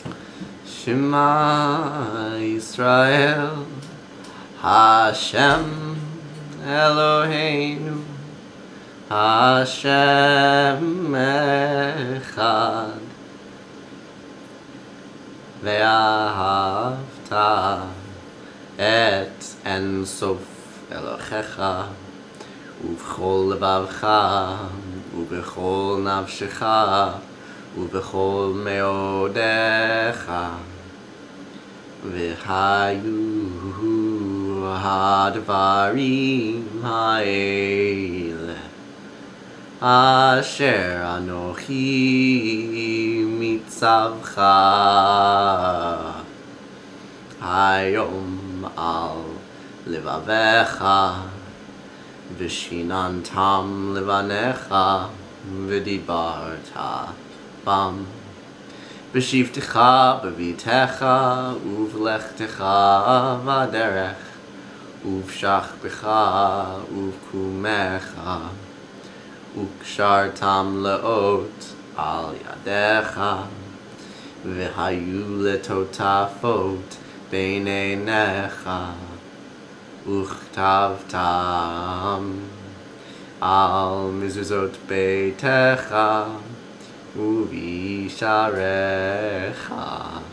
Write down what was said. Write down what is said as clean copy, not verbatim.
Shema Yisrael, Hashem Eloheinu, Hashem Echad. Vahafta et En Sof Elohecha ובכל לבבך ובכל נפשך ובכל מאודך והיו הדברים האלה אשר אנוכי מצווך היום על לבביך ושיננתם לבניך ודיברת בם בשבתך בביתך ובלכתך בדרך ובשכבך ובקומך וקשרתם לאות על ידיך והיו לטוטפות בין עיניך וכתבתם על מזוזות ביתך ובשעריך.